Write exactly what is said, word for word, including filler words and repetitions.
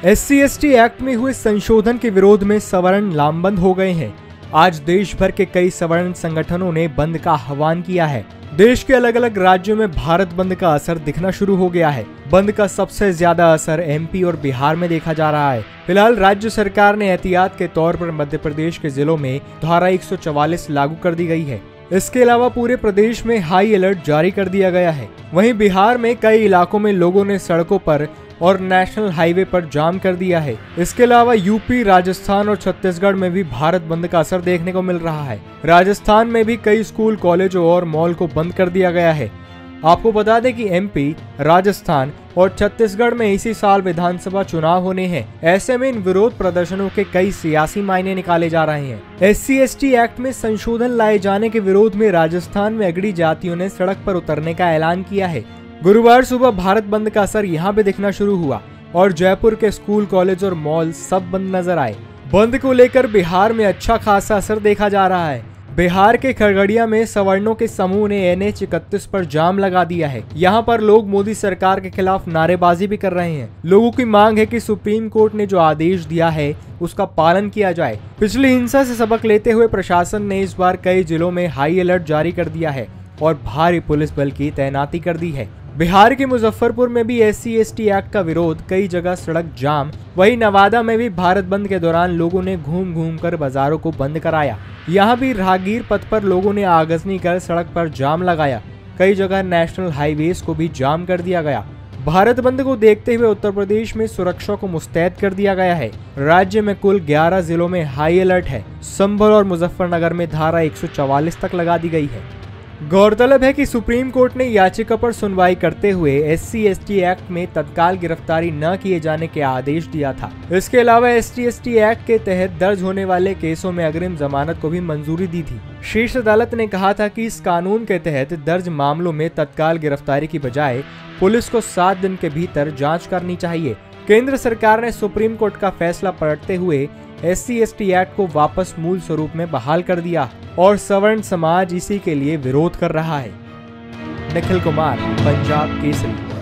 S C S T act में हुए संशोधन के विरोध में सवर्ण लामबंद हो गए हैं। आज देश भर के कई सवर्ण संगठनों ने बंद का आह्वान किया है। देश के अलग अलग राज्यों में भारत बंद का असर दिखना शुरू हो गया है। बंद का सबसे ज्यादा असर एम पी और बिहार में देखा जा रहा है। फिलहाल राज्य सरकार ने एहतियात के तौर पर मध्य प्रदेश के जिलों में धारा एक सौ चवालीस लागू कर दी गई है। इसके अलावा पूरे प्रदेश में हाई अलर्ट जारी कर दिया गया है। वहीं बिहार में कई इलाकों में लोगों ने सड़कों पर और नेशनल हाईवे पर जाम कर दिया है। इसके अलावा यू पी, राजस्थान और छत्तीसगढ़ में भी भारत बंद का असर देखने को मिल रहा है। राजस्थान में भी कई स्कूल, कॉलेजों और मॉल को बंद कर दिया गया है। आपको बता दें कि एम पी, राजस्थान और छत्तीसगढ़ में इसी साल विधानसभा चुनाव होने हैं। ऐसे में इन विरोध प्रदर्शनों के कई सियासी मायने निकाले जा रहे हैं। S C S T act में संशोधन लाए जाने के विरोध में राजस्थान में अगड़ी जातियों ने सड़क पर उतरने का ऐलान किया है। गुरुवार सुबह भारत बंद का असर यहाँ पे दिखना शुरू हुआ और जयपुर के स्कूल, कॉलेज और मॉल सब बंद नजर आए। बंद को लेकर बिहार में अच्छा खासा असर देखा जा रहा है। बिहार के खगड़िया में सवर्णों के समूह ने एन एच इकतीस पर जाम लगा दिया है। यहाँ पर लोग मोदी सरकार के खिलाफ नारेबाजी भी कर रहे हैं। लोगों की मांग है कि सुप्रीम कोर्ट ने जो आदेश दिया है उसका पालन किया जाए। पिछली हिंसा से सबक लेते हुए प्रशासन ने इस बार कई जिलों में हाई अलर्ट जारी कर दिया है और भारी पुलिस बल की तैनाती कर दी है। बिहार के मुजफ्फरपुर में भी S C S T act का विरोध, कई जगह सड़क जाम। वहीं नवादा में भी भारत बंद के दौरान लोगों ने घूम घूम कर बाजारों को बंद कराया। यहाँ भी राहगीर पथ पर लोगों ने आगजनी कर सड़क पर जाम लगाया। कई जगह नेशनल हाईवेज को भी जाम कर दिया गया। भारत बंद को देखते हुए उत्तर प्रदेश में सुरक्षा को मुस्तैद कर दिया गया है। राज्य में कुल ग्यारह जिलों में हाई अलर्ट है। संभल और मुजफ्फरनगर में धारा एक सौ चवालीस तक लगा दी गई है। गौरतलब है कि सुप्रीम कोर्ट ने याचिका पर सुनवाई करते हुए S C S T act में तत्काल गिरफ्तारी न किए जाने के आदेश दिया था। इसके अलावा S T S T act के तहत दर्ज होने वाले केसों में अग्रिम जमानत को भी मंजूरी दी थी। शीर्ष अदालत ने कहा था कि इस कानून के तहत दर्ज मामलों में तत्काल गिरफ्तारी की बजाय पुलिस को सात दिन के भीतर जाँच करनी चाहिए। केंद्र सरकार ने सुप्रीम कोर्ट का फैसला पलटते हुए S C S T act को वापस मूल स्वरूप में बहाल कर दिया और सवर्ण समाज इसी के लिए विरोध कर रहा है। निखिल कुमार, पंजाब केसरी।